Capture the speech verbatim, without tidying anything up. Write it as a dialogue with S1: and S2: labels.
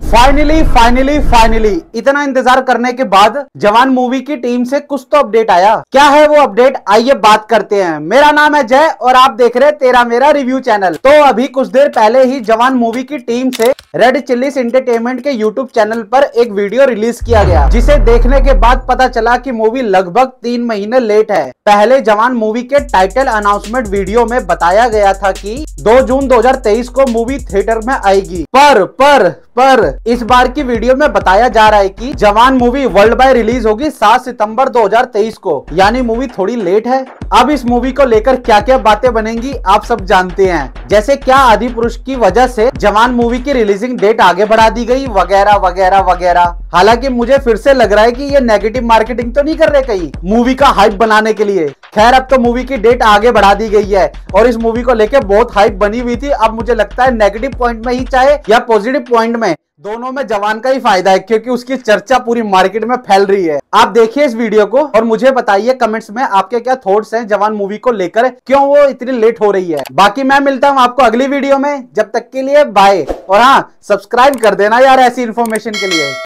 S1: Finally finally finally इतना इंतजार करने के बाद जवान मूवी की टीम से कुछ तो अपडेट आया। क्या है वो अपडेट, आइए बात करते हैं। मेरा नाम है जय और आप देख रहे हैं तेरा मेरा रिव्यू चैनल। तो अभी कुछ देर पहले ही जवान मूवी की टीम से रेड चिल्लीज एंटरटेनमेंट के यूट्यूब चैनल पर एक वीडियो रिलीज किया गया, जिसे देखने के बाद पता चला कि मूवी लगभग तीन महीने लेट है। पहले जवान मूवी के टाइटल अनाउंसमेंट वीडियो में बताया गया था कि दो जून दो हज़ार तेईस को मूवी थिएटर में आएगी, पर पर पर इस बार की वीडियो में बताया जा रहा है कि जवान मूवी वर्ल्ड वाइड रिलीज होगी सात सितंबर दो हज़ार तेईस को, यानी मूवी थोड़ी लेट है। अब इस मूवी को लेकर क्या क्या बातें बनेंगी आप सब जानते हैं, जैसे क्या आदि पुरुष की वजह से जवान मूवी की रिलीजिंग डेट आगे बढ़ा दी गई वगैरह वगैरह वगैरह। हालांकि मुझे फिर से लग रहा है कि ये नेगेटिव मार्केटिंग तो नहीं कर रहे कहीं मूवी का हाइप बनाने के लिए। खैर, अब तो मूवी की डेट आगे बढ़ा दी गई है और इस मूवी को लेकर बहुत हाइप बनी हुई थी। अब मुझे लगता है नेगेटिव पॉइंट में ही चाहे या पॉजिटिव पॉइंट में, दोनों में जवान का ही फायदा है, क्योंकि उसकी चर्चा पूरी मार्केट में फैल रही है। आप देखिए इस वीडियो को और मुझे बताइए कमेंट्स में आपके क्या थॉट्स हैं जवान मूवी को लेकर, क्यों वो इतनी लेट हो रही है। बाकी मैं मिलता हूं आपको अगली वीडियो में, जब तक के लिए बाय। और हाँ, सब्सक्राइब कर देना यार ऐसी इन्फॉर्मेशन के लिए।